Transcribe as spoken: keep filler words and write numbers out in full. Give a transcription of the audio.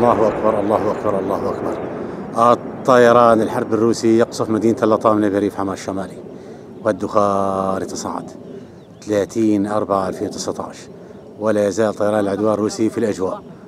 الله أكبر الله أكبر الله أكبر. الطيران الحرب الروسي يقصف مدينة اللطامنة بريف حماة الشمالي، والدخان يتصاعد. ثلاثين أربعة ألفين وتسعة عشر، ولا يزال طيران العدوان الروسي في الأجواء،